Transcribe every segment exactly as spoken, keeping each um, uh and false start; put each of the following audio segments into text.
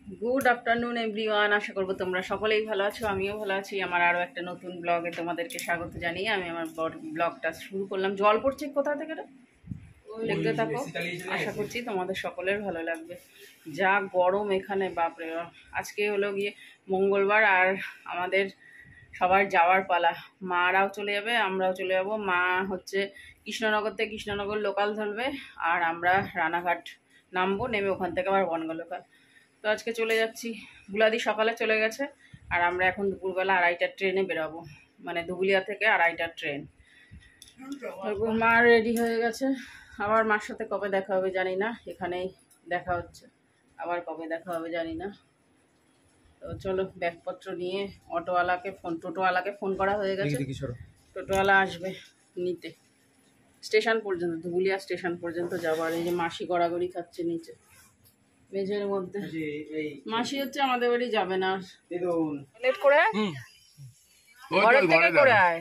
Good afternoon everyone. আশা করবো তোমরা সকলেই ভালো আছো, আমিও ভালো আছি। আমার আরও একটা নতুন ব্লগে তোমাদেরকে স্বাগত জানিয়ে আমি আমার ব্লগটা শুরু করলাম। জল পড়ছে কোথা থেকে, দেখতে থাকো। আশা করছি তোমাদের সকলের ভালো লাগবে। যা গরম এখানে, বাপরে। আজকে হলো গিয়ে মঙ্গলবার, আর আমাদের সবার যাওয়ার পালা। মারাও চলে যাবে, আমরাও চলে যাব। মা হচ্ছে কৃষ্ণনগর থেকে কৃষ্ণনগর লোকাল ধরবে, আর আমরা রানাঘাট নামবো, নেমে ওখান থেকে আবার বনগাঁ লোকাল। তো আজকে চলে যাচ্ছি। বুলাদি সকালে চলে গেছে, আর আমরা এখন দুপুরবেলা আড়াইটার ট্রেনে বেরোবো, মানে ধুবুলিয়া থেকে আড়াইটার ট্রেন। মা রেডি হয়ে গেছে। আবার মার সাথে কবে দেখা হবে জানি না, এখানেই দেখা হচ্ছে। আবার কবে দেখা হবে জানি না। তো চলো, ব্যাগপত্র নিয়ে অটোওয়ালাকে ফোন টোটোওয়ালাকে ফোন করা হয়ে গেছে। টোটোওয়ালা আসবে নিতে। স্টেশন পর্যন্ত, ধুবুলিয়া স্টেশন পর্যন্ত যাবো। আর এই যে মাসি গড়াগড়ি খাচ্ছে নিচে মেঝের মধ্যে। মাসি হচ্ছে আমাদের বাড়ি যাবে না, লেট করে ঘরের থেকে করে আয়।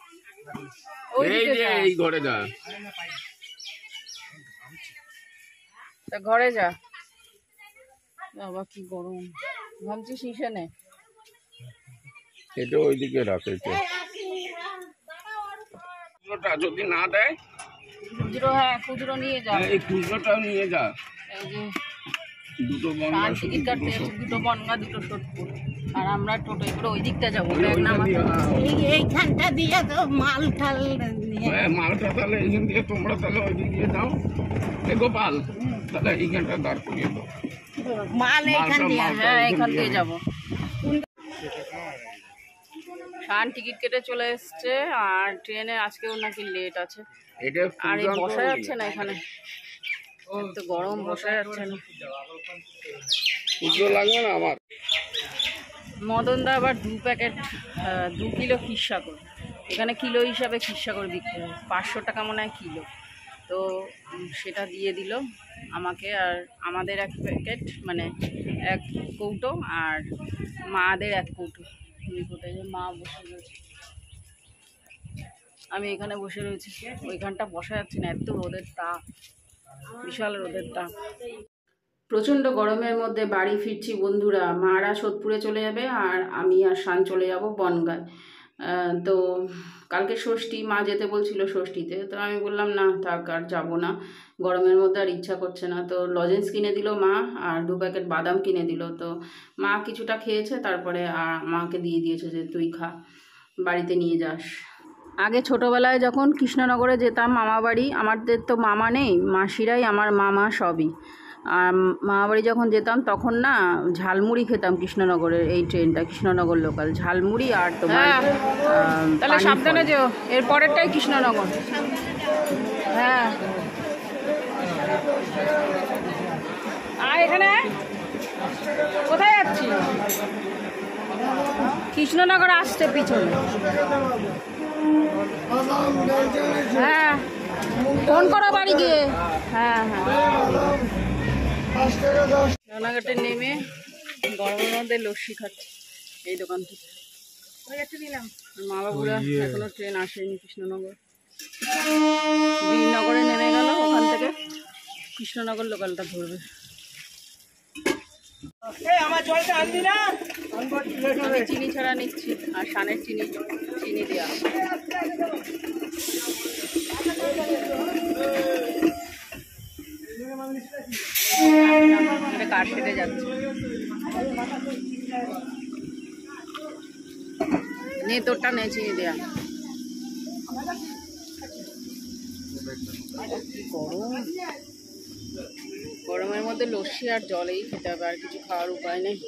এই ঘরে যা, তা ঘরে যা। বাবা কি গরম, ঘামছিস ইসেনে। এটা ওইদিকে রাখে, খুচরোটা যদি না দেয়, খুচরো, হ্যাঁ খুচরো নিয়ে যা। এই খুচরোটাও নিয়ে যা। এই যে দুটো বনগা, টিকিট কাটতে যাচ্ছি, দুটো বনগা দুটো সোদপুর। আর আমরা টোটো করে ওই দিকটা যাবো। এইখানটা দিয়ে তো মাল ঠাল মালটা তাহলে এইখান দিয়ে তোমরা তাহলে ওই দিক দিয়ে যাও। গোপাল তাহলে এইখানটা দাঁড় করিয়ে দাও, মাল এইখান দিয়ে। হ্যাঁ এইখান দিয়ে যাবো। শান টিকিট কেটে চলে এসছে, আর ট্রেনে আজকেও নাকি লেট আছে। আর এই বসা যাচ্ছে না এখানে, তো গরম, বসা যাচ্ছে না। লাগবে না আমার। মদন দা আবার দু প্যাকেট দু কিলো খিরসাগর, এখানে কিলো হিসাবে খিরসাগর বিক্রি হয়, পাঁচশো টাকা মনে হয় কিলো। তো সেটা দিয়ে দিল আমাকে, আর আমাদের এক প্যাকেট মানে এক কৌটো, আর মাদের এক কৌটো। দুই কৌটো। মা বসে রয়েছে, আমি এখানে বসে রয়েছি। ওইখানটা বসা যাচ্ছে না, এত রোদের তাপ, বিশাল রোদের তাপ। প্রচণ্ড গরমের মধ্যে বাড়ি ফিরছি বন্ধুরা। মারা সোদপুরে চলে যাবে, আর আমি আর শান চলে যাব বনগাঁয়। তো কালকে ষষ্ঠী, মা যেতে বলছিল ষষ্ঠীতে, তো আমি বললাম না থাক, আর যাবো না, গরমের মধ্যে আর ইচ্ছা করছে না। তো লজেন্স কিনে দিল মা, আর দু প্যাকেট বাদাম কিনে দিল। তো মা কিছুটা খেয়েছে, তারপরে মাকে দিয়ে দিয়েছে যে তুই খা, বাড়িতে নিয়ে যাস। আগে ছোটোবেলায় যখন কৃষ্ণনগরে যেতাম মামা বাড়ি, আমাদের তো মামা নেই, মাসিরাই আমার মামা সবই। আর মামা বাড়ি যখন যেতাম তখন না ঝালমুড়ি খেতাম কৃষ্ণনগরের, এই ট্রেনটা কৃষ্ণনগর লোকাল, ঝালমুড়ি আর তোমার। তাহলে সাবধানে যেও, এর পরেরটাই কৃষ্ণনগর। হ্যাঁ আর এখানে কোথায় যাচ্ছি? কৃষ্ণনগর আসছে পিছনে। হ্যাঁ ফোন করো বাড়ি গিয়ে। হ্যাঁ হ্যাঁ রানাঘাটে নেমে গরমের মধ্যে লস্যি খাচ্ছি এই দোকান থেকে। মা বাবুরা এখনো ট্রেন আসেনি কৃষ্ণনগর, বীরনগরে নেমে গেল, ওখান থেকে কৃষ্ণনগর লোকালটা ধরবে। আমি চিনি ছাড়া নিচ্ছি, আর শানের চিনি চিনি দেওয়া। কার সেটে যাচ্ছে, নে তোরটা নে চিনি দেয়া। গরম, গরমের মধ্যে লস্যি আর জলেই খেতে হবে, আর কিছু খাওয়ার উপায় নেই।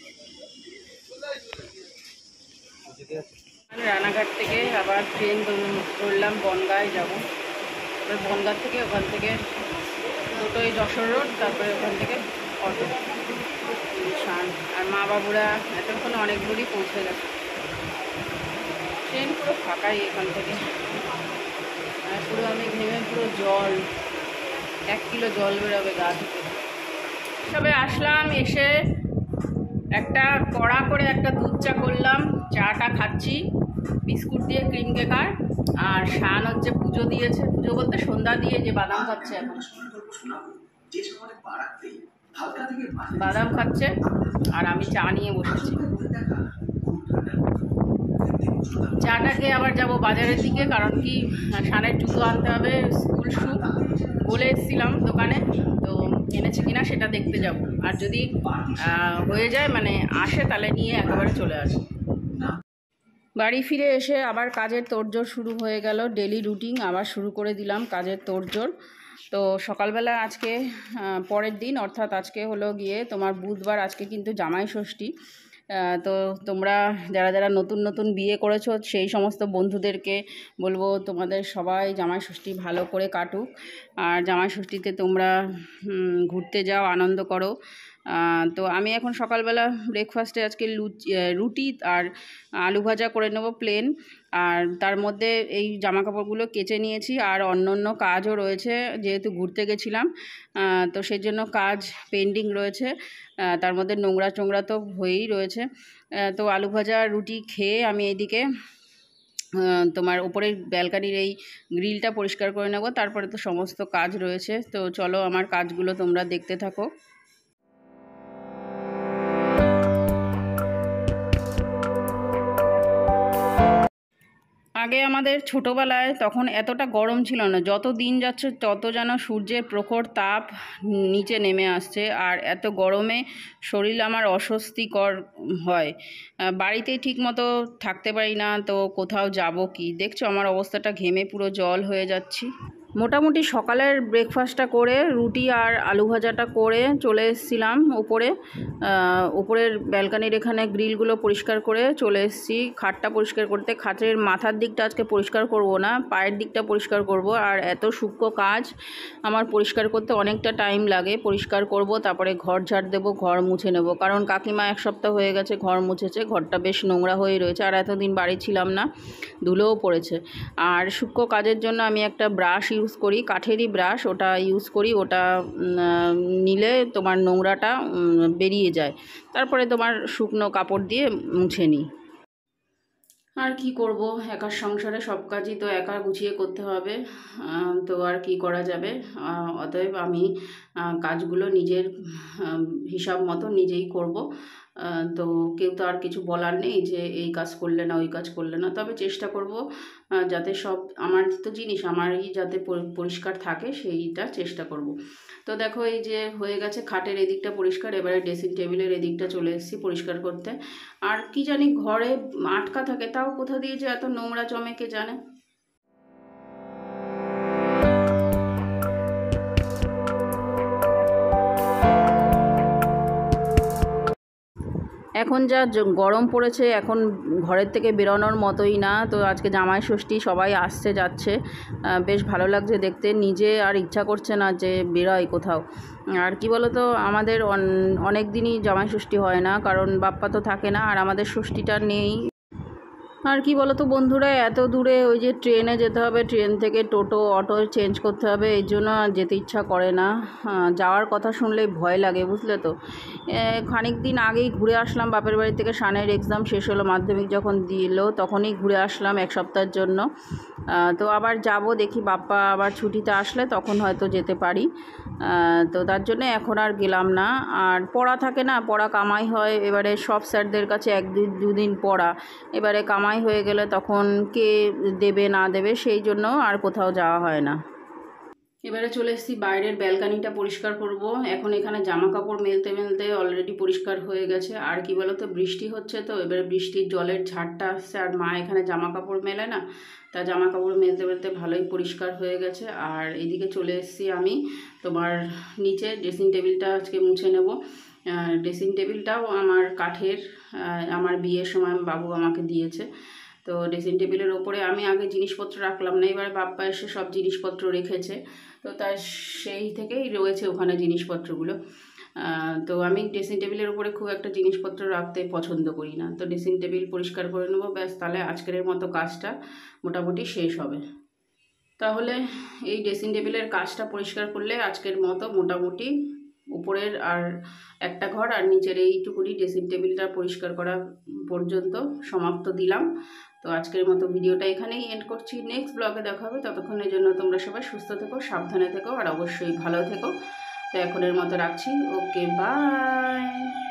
রানাঘাট থেকে আবার ট্রেন ধরলাম, বনগাঁয় যাবো। তারপরে বনগাঁ থেকে ওখান থেকে টোটোই যশোর রোড, তারপরে ওখান থেকে অটো। শান আর মা বাবুরা এতক্ষণ অনেক দূরই পৌঁছে গেছে। ট্রেন পুরো ফাঁকাই এখান থেকে, পুরো আমি ঘেমে পুরো জল, এক কিলো জল বেরোবে গা থেকে। সবে আসলাম, এসে একটা কড়া করে একটা দুধ চা করলাম, চাটা খাচ্ছি বিস্কুট দিয়ে, ক্রিম কেকার। আর শান হচ্ছে পুজো দিয়েছে, পুজো বলতে সন্ধ্যা দিয়ে যে বাদাম খাচ্ছে এখন। বাদাম খাচ্ছে আর আমি চা নিয়ে বসেছি। চাটা খেয়ে আবার যাব বাজারের দিকে, কারণ কি সানের জুতো আনতে হবে, স্কুল শু বলে এসেছিলাম দোকানে, তো এনেছে কিনা সেটা দেখতে যাব। আর যদি হয়ে যায় মানে আসে তাহলে নিয়ে একেবারে চলে আসে। বাড়ি ফিরে এসে আবার কাজের তোড়জোড় শুরু হয়ে গেল, ডেলি রুটিন আবার শুরু করে দিলাম কাজের তোড়জোড়। তো সকালবেলা আজকে পরের দিন, অর্থাৎ আজকে হলো গিয়ে তোমার বুধবার, আজকে কিন্তু জামাই ষষ্ঠী। তো তোমরা যারা যারা নতুন নতুন বিয়ে করেছো সেই সমস্ত বন্ধুদেরকে বলবো তোমাদের সবাই জামাই ষষ্ঠী ভালো করে কাটুক, আর জামাই ষষ্ঠীতে তোমরা ঘুরতে যাও, আনন্দ করো। তো আমি এখন সকালবেলা ব্রেকফাস্টে আজকে রুটি আর আলু ভাজা করে নেব প্লেন, আর তার মধ্যে এই জামা কাপড়গুলো কেচে নিয়েছি, আর অন্য অন্য কাজও রয়েছে যেহেতু ঘুরতে গেছিলাম, তো সেই জন্য কাজ পেন্ডিং রয়েছে, তার মধ্যে নোংরা চোংরা তো হয়েই রয়েছে। তো আলু ভাজা রুটি খেয়ে আমি এইদিকে তোমার উপরের ব্যালকানির এই গ্রিলটা পরিষ্কার করে নেব, তারপরে তো সমস্ত কাজ রয়েছে। তো চলো আমার কাজগুলো তোমরা দেখতে থাকো। আগে আমাদের ছোটোবেলায় তখন এতটা গরম ছিল না, যত দিন যাচ্ছে তত যেন সূর্যের প্রখর তাপ নিচে নেমে আসছে, আর এত গরমে শরীর আমার অস্বস্তিকর হয়, বাড়িতেই ঠিকমতো থাকতে পারি না, তো কোথাও যাব কি। দেখছো আমার অবস্থাটা, ঘেমে পুরো জল হয়ে যাচ্ছি। মোটামুটি সকালের ব্রেকফাস্টটা করে রুটি আর আলু ভাজাটা করে চলে এসেছিলাম উপরে, উপরের ব্যালকানির এখানে গ্রিলগুলো পরিষ্কার করে চলে এসেছি খাটটা পরিষ্কার করতে। খাটের মাথার দিকটা আজকে পরিষ্কার করব না, পায়ের দিকটা পরিষ্কার করব, আর এত সূক্ষ্ম কাজ আমার পরিষ্কার করতে অনেকটা টাইম লাগে। পরিষ্কার করব, তারপরে ঘর ঝাড় দেবো, ঘর মুছে নেব, কারণ কাকিমা এক সপ্তাহ হয়ে গেছে ঘর মুছেছে, ঘরটা বেশ নোংরা হয়ে রয়েছে, আর এতদিন বাড়ি ছিলাম না, ধুলোও পড়েছে। আর সূক্ষ্ম কাজের জন্য আমি একটা ব্রাশ ইউজ করি, কাঠেরই ব্রাশ, ওটা ইউজ করি, ওটা নিলে তোমার নোংরাটা বেরিয়ে যায়, তারপরে তোমার শুকনো কাপড় দিয়ে মুছে নিই। আর কি করব, একার সংসারে সব কাজই তো একা গুছিয়ে করতে হবে, তো আর কি করা যাবে। অতএব আমি কাজগুলো নিজের হিসাব মতো নিজেই করব, তো কেউ তো আর কিছু বলার নেই যে এই কাজ করলে না ওই কাজ করলে না, তবে চেষ্টা করব যাতে সব আমার তো জিনিস আমারই যাতে পরিষ্কার থাকে সেইটা চেষ্টা করব। তো দেখো এই যে হয়ে গেছে খাটের এদিকটা পরিষ্কার, এবারে ড্রেসিং টেবিলের এদিকটা চলে এসেছি পরিষ্কার করতে। আর কি জানি ঘরে আটকা থাকে, তাও কোথা দিয়ে যে এত নোংরা জমে কে জানে। এখন যা গরম পড়েছে, এখন ঘরের থেকে বেরোনোর মতোই না। তো আজকে জামাই ষষ্ঠী, সবাই আসছে যাচ্ছে, বেশ ভালো লাগছে দেখতে, নিজে আর ইচ্ছা করছে না যে বেরোয় কোথাও। আর কি বলো তো, আমাদের অনেক দিনই জামাই ষষ্ঠী হয় না, কারণ বাপ্পা তো থাকে না, আর আমাদের ষষ্ঠীটা নেই। আর কি বলো তো বন্ধুরা, এত দূরে ওই যে ট্রেনে যেতে হবে, ট্রেন থেকে টোটো অটো চেঞ্জ করতে হবে, এই জন্য যেতে ইচ্ছা করে না। যাওয়ার কথা শুনলেই ভয় লাগে, বুঝলে তো। খানিক দিন আগেই ঘুরে আসলাম বাপের বাড়ি থেকে, সানের এক্সাম শেষ হলো, মাধ্যমিক যখন দিল তখনই ঘুরে আসলাম এক সপ্তাহের জন্য। তো আবার যাব, দেখি বাপ্পা আবার ছুটিতে আসলে তখন হয়তো যেতে পারি, তো তার জন্য এখন আর গেলাম না। আর পড়া থাকে না, পড়া কামাই হয়, এবারে সব স্যারদের কাছে এক দুদিন পড়া, এবারে কামাই হয়ে গেলে তখন কে দেবে না দেবে, সেই জন্য আর কোথাও যাওয়া হয় না। এবারে চলে এসেছি বাইরের ব্যালকানিটা পরিষ্কার করব। এখন এখানে জামা কাপড় মেলতে মেলতে অলরেডি পরিষ্কার হয়ে গেছে। আর কি বলো তো, বৃষ্টি হচ্ছে, তো এবারে বৃষ্টির জলের ঝাড়টা আসছে, আর মা এখানে জামা কাপড় মেলে না, তা জামা কাপড় মেলতে মেলতে ভালোই পরিষ্কার হয়ে গেছে। আর এইদিকে চলে এসেছি আমি তোমার নিচে, ড্রেসিং টেবিলটা আজকে মুছে নেব। ড্রেসিং টেবিলটাও আমার কাঠের, আমার বিয়ের সময় বাবু আমাকে দিয়েছে। তো ড্রেসিং টেবিলের ওপরে আমি আগে জিনিসপত্র রাখলাম না, এবারে বাপ্পা এসে সব জিনিসপত্র রেখেছে, তো তাই সেই থেকেই রয়েছে ওখানে জিনিসপত্রগুলো। তো আমি ড্রেসিং টেবিলের উপরে খুব একটা জিনিসপত্র রাখতে পছন্দ করি না, তো ড্রেসিং টেবিল পরিষ্কার করে নেবো, ব্যাস, তাহলে আজকের মতো কাজটা মোটামুটি শেষ হবে। তাহলে এই ড্রেসিং টেবিলের কাজটা পরিষ্কার করলে আজকের মতো মোটামুটি উপরের আর একটা ঘর আর নিচের এইটুকুনি ড্রেসিং টেবিলটা পরিষ্কার করা পর্যন্ত সমাপ্ত দিলাম। তো আজকের মতো ভিডিওটা এখানেই এন্ড করছি, নেক্সট ব্লগে দেখা হবে। ততক্ষণের জন্য তোমরা সবাই সুস্থ থেকো, সাবধানে থেকো, আর অবশ্যই ভালো থেকো। তো এখনের মতো রাখছি। Okay, by.